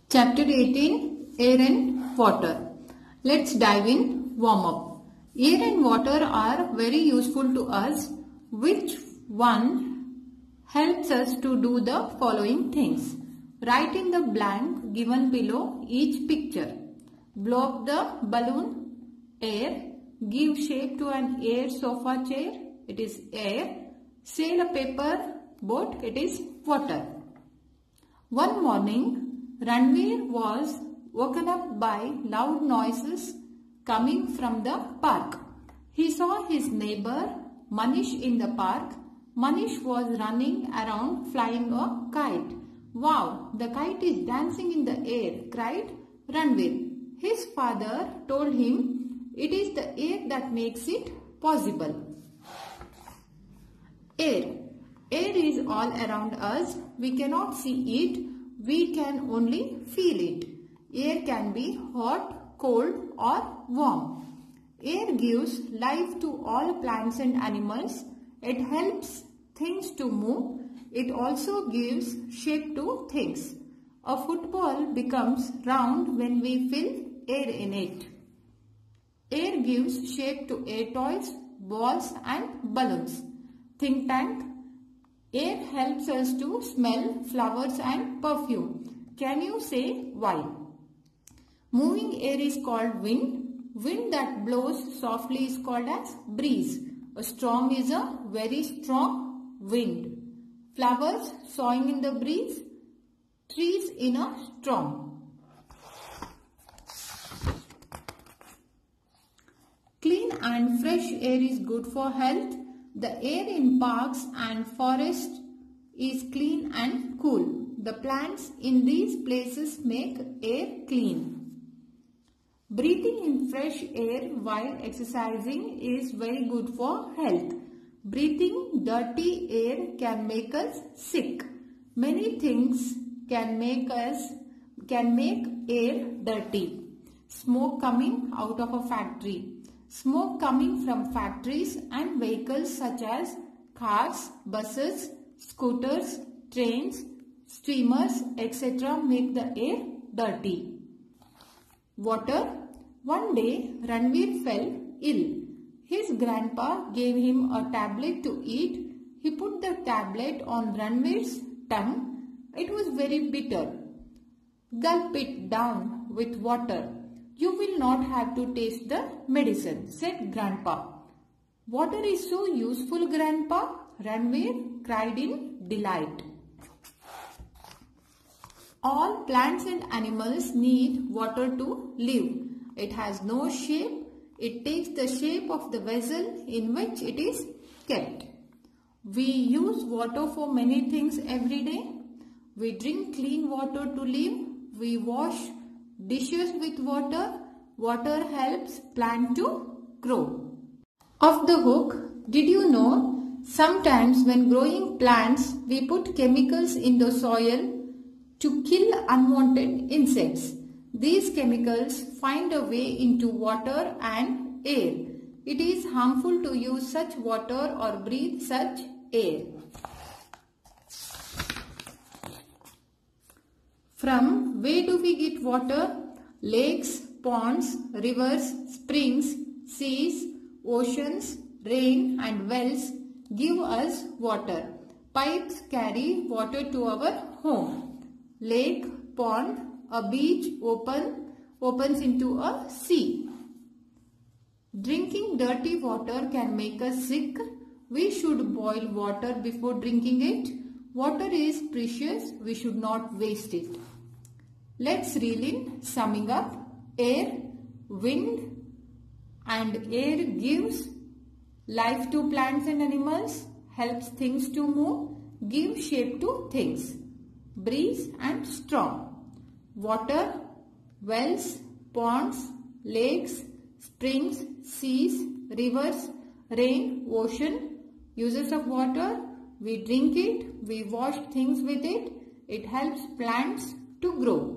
Chapter 18 Air and Water. Let's dive in warm up. Air and water are very useful to us. Which one helps us to do the following things? Write in the blank given below each picture. Blow up the balloon, air. Give shape to an air sofa chair, it is air. Sail a paper boat, it is water. One morning, Ranveer was woken up by loud noises coming from the park. He saw his neighbor Manish in the park. Manish was running around flying a kite. Wow, the kite is dancing in the air, cried Ranveer. His father told him it is the air that makes it possible. Air. Air is all around us. We cannot see it. We can only feel it. Air can be hot, cold or warm. Air gives life to all plants and animals. It helps things to move. It also gives shape to things. A football becomes round when we fill air in it. Air gives shape to air toys, balls and balloons. Think tank. Air helps us to smell flowers and perfume. Can you say why? Moving air is called wind. Wind that blows softly is called as breeze. A storm is a very strong wind. Flowers sawing in the breeze. Trees in a storm. Clean and fresh air is good for health. The air in parks and forests is clean and cool. The plants in these places make air clean. Breathing in fresh air while exercising is very good for health. Breathing dirty air can make us sick. Many things can make air dirty. Smoke coming out of a factory. Smoke coming from factories and vehicles such as cars, buses, scooters, trains, steamers, etc. make the air dirty. Water. One day, Ranveer fell ill. His grandpa gave him a tablet to eat. He put the tablet on Ranveer's tongue. It was very bitter. Gulp it down with water. You will not have to taste the medicine, said Grandpa. Water is so useful, Grandpa, Ranveer cried in delight. All plants and animals need water to live. It has no shape. It takes the shape of the vessel in which it is kept. We use water for many things every day. We drink clean water to live. We wash dishes with water. Water helps plant to grow. Off the hook, did you know sometimes when growing plants we put chemicals in the soil to kill unwanted insects. These chemicals find a way into water and air. It is harmful to use such water or breathe such air. From where do we get water? Lakes, ponds, rivers, springs, seas, oceans, rain and wells give us water. Pipes carry water to our home. Lake, pond, a beach opens into a sea. Drinking dirty water can make us sick. We should boil water before drinking it. Water is precious. We should not waste it. Let's reel in summing up. Air, wind and air gives life to plants and animals, helps things to move, gives shape to things. Breeze and storm. Water, wells, ponds, lakes, springs, seas, rivers, rain, ocean. Uses of water, we drink it, we wash things with it. It helps plants to grow.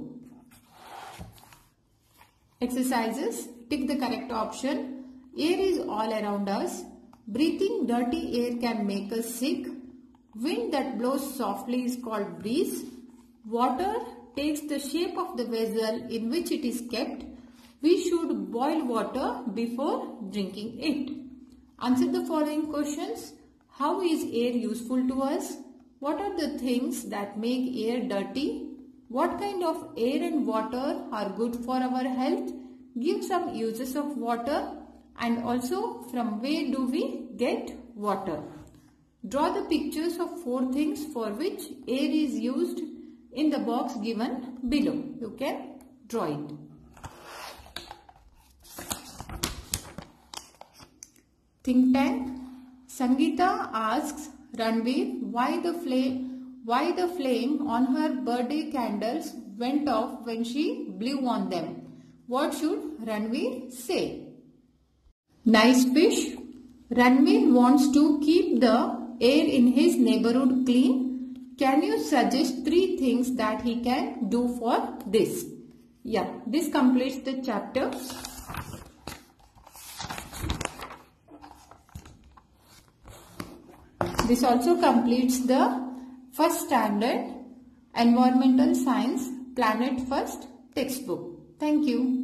Exercises. Tick the correct option. Air is all around us. Breathing dirty air can make us sick. Wind that blows softly is called breeze. Water takes the shape of the vessel in which it is kept, we should boil water before drinking it. Answer the following questions. How is air useful to us? What are the things that make air dirty? What kind of air and water are good for our health? Give some uses of water, and also from where do we get water? Draw the pictures of 4 things for which air is used in the box given below. You can draw it. Think tank. Sangeeta asks Ranveer why the flame on her birthday candles went off when she blew on them. What should Ranveer say? Nice fish. Ranveer wants to keep the air in his neighborhood clean. Can you suggest 3 things that he can do for this? Yeah, this completes the chapter. This also completes the first standard Environmental Science Planet First textbook. Thank you.